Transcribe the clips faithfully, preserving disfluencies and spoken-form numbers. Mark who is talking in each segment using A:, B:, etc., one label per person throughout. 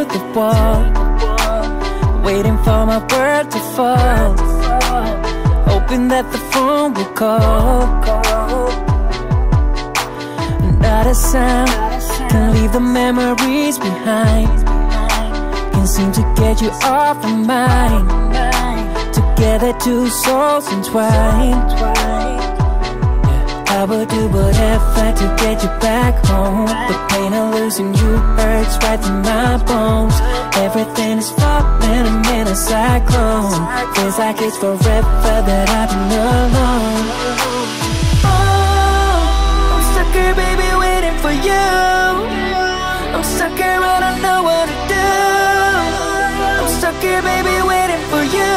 A: the wall, waiting for my word to fall, hoping that the phone will call. Not a sound can leave the memories behind, can seem to get you off my mind. Together two souls entwined, I would do whatever to get you back home. The pain of losing you hurts right through my bones. Everything is falling, I'm in a cyclone. Feels like it's forever that I've been alone. Oh, I'm stuck here, baby, waiting for you. I'm stuck here, I don't know what to do. I'm stuck here, baby, waiting for you.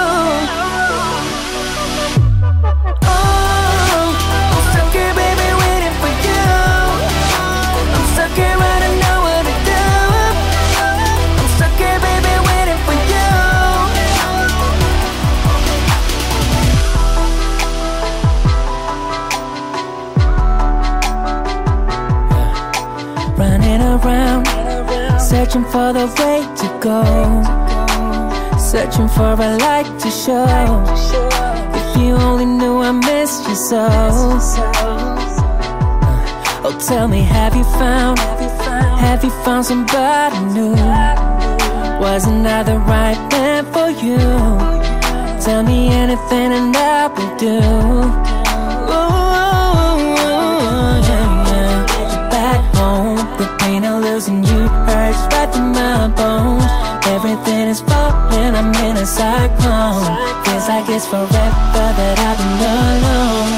A: Running around, searching for the way to go, searching for a light to show. If you only knew I missed you so. Oh, tell me, have you found, have you found somebody new? Wasn't I the right man for you? Tell me anything and I will do. The pain of losing you hurts right through my bones. Everything is falling, I'm in a cyclone. Feels like it's forever that I've been alone.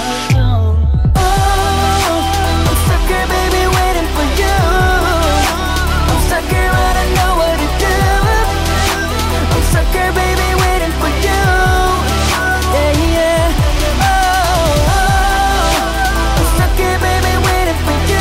A: Oh, I'm stuck here, baby, waiting for you. I'm stuck here, I don't know what to do. I'm stuck here, baby, waiting for you. Yeah, yeah. Oh, oh. I'm stuck here, baby, waiting for you.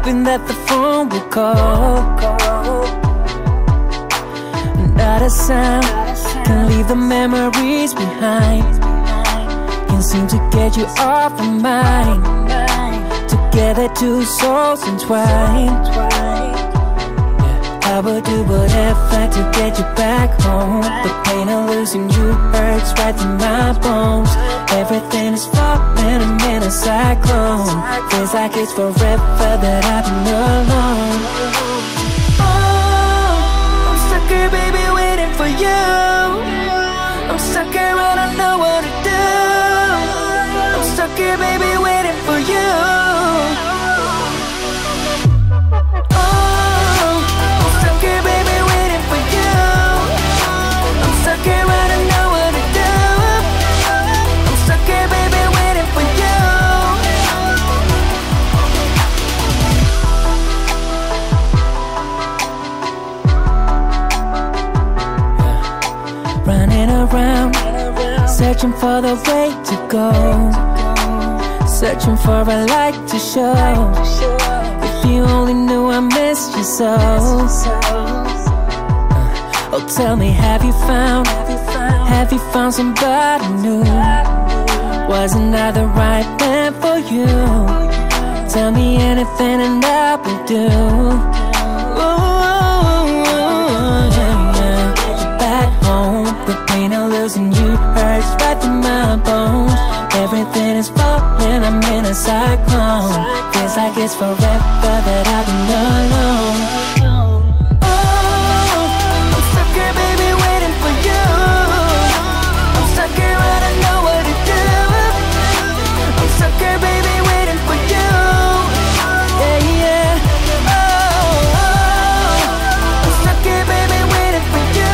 A: hoping that the phone will call. Not a sound can leave the memories behind. Can't seem to get you off of mine. Together two souls entwined. I would do whatever to get you back home. The pain of losing you hurts right through my bones. Everything is falling, I'm in a cyclone. Feels like it's forever that I've been alone. Oh, I'm stuck here, baby, waiting for you. I'm stuck here, I don't know what to do. I'm stuck here, baby, waiting for you. Running around, searching for the way to go, searching for a light to show. If you only knew I missed you so. Oh, tell me, have you found, have you found somebody new? Wasn't I the right man for you? Tell me anything and I will do. The pain of losing you hurts right through my bones. Everything is falling, I'm in a cyclone. Feels like it's forever that I've been alone. Oh, I'm stuck here, baby, waiting for you. I'm stuck here, I don't know what to do. I'm stuck here, baby, waiting for you. Yeah, yeah. Oh, oh. I'm stuck here, baby, waiting for you.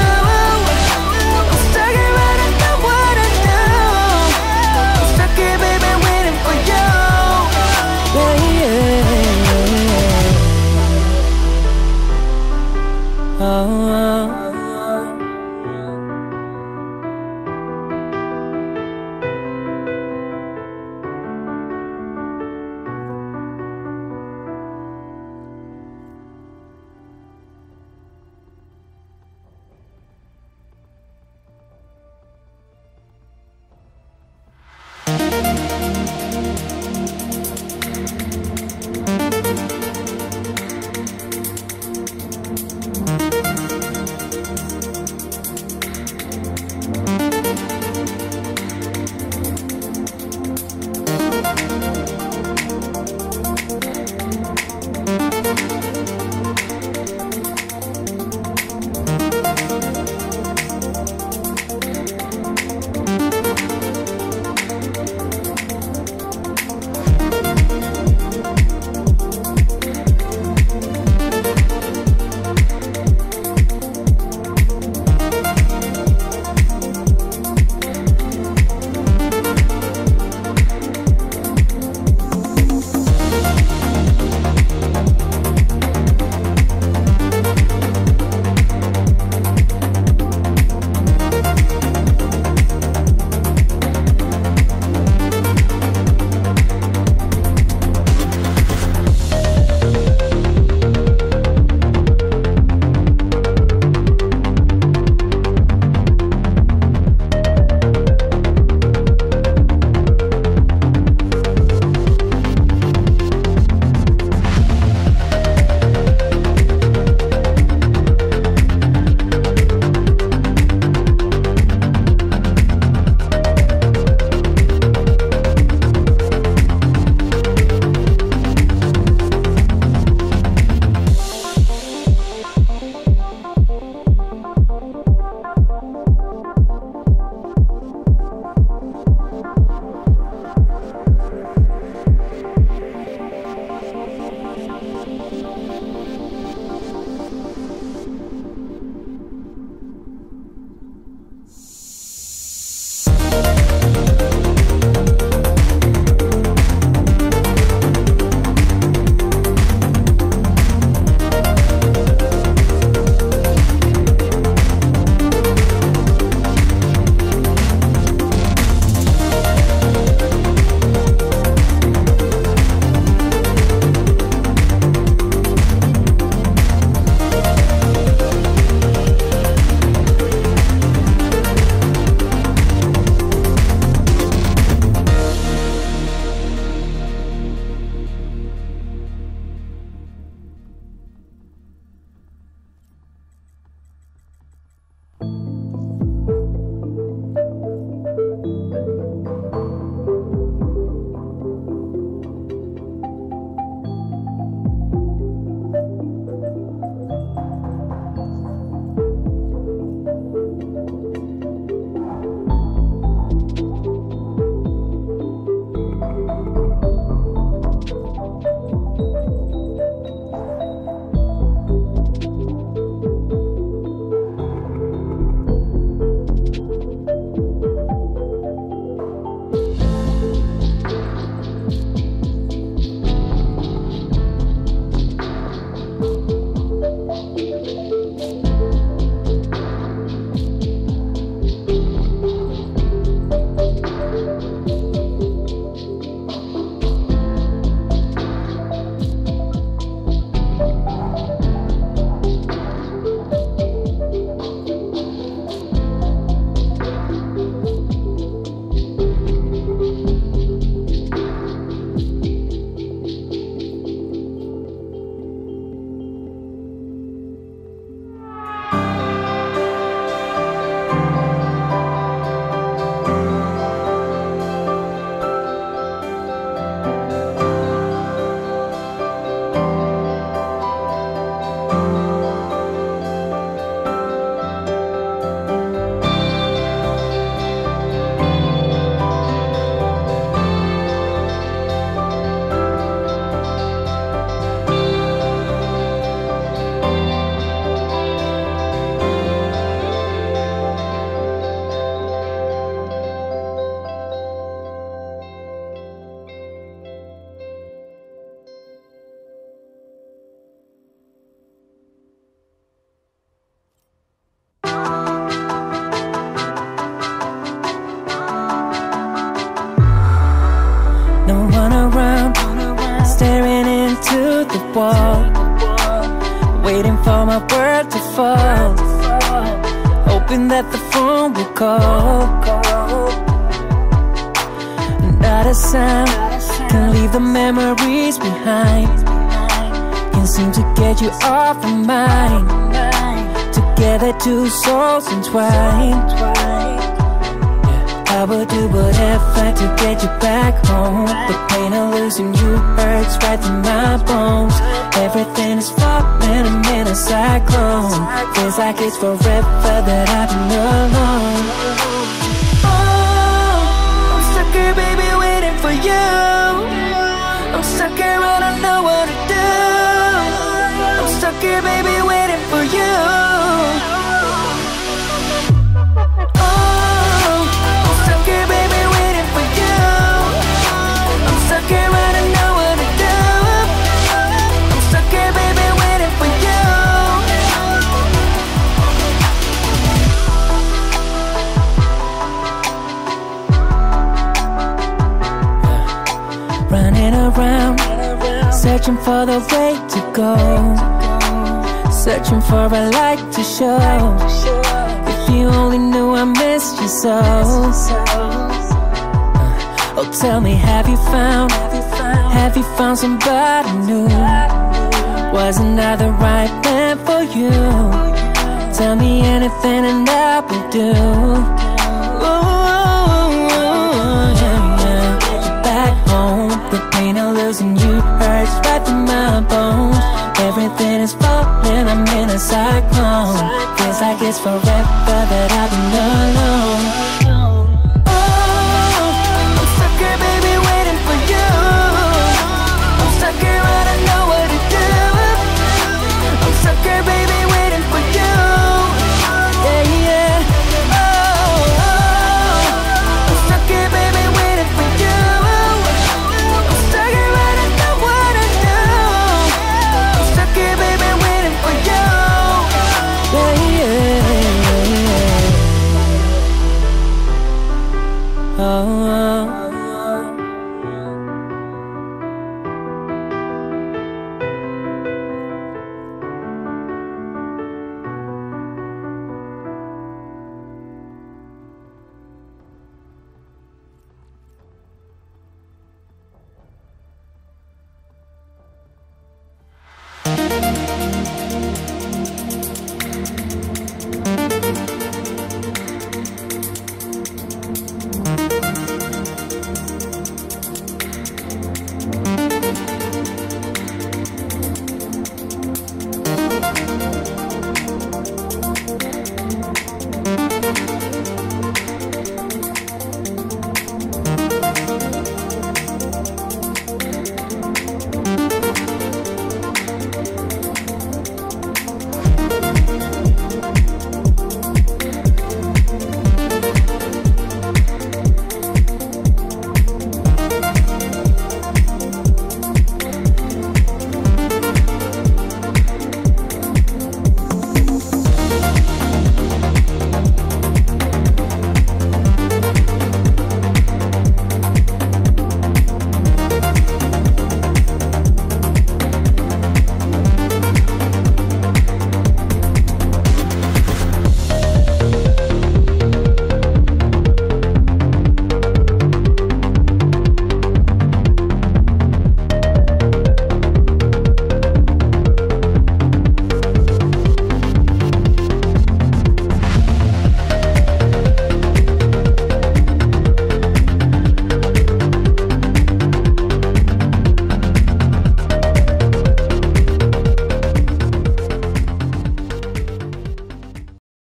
A: the wall, waiting for my word to fall, hoping that the phone will call. Not a sound can leave the memories behind, can't seem to get you off my mind. Together two souls entwined, I would do whatever to get you back home. The pain of losing you hurts right through my bones. Everything is falling, I'm in a cyclone. Feels like it's forever that I've been alone. Oh, I'm stuck here, baby, waiting for you. I'm stuck here, I don't know what to do. I'm stuck here, baby, waiting for you. Running around, searching for the way to go, searching for a light to show. If you only knew I missed you so. Oh, tell me, have you found, have you found somebody new? Wasn't I the right man for you? Tell me anything and I will do. Losing you hurts right through my bones. Everything is falling, I'm in a cyclone. Feels like it's forever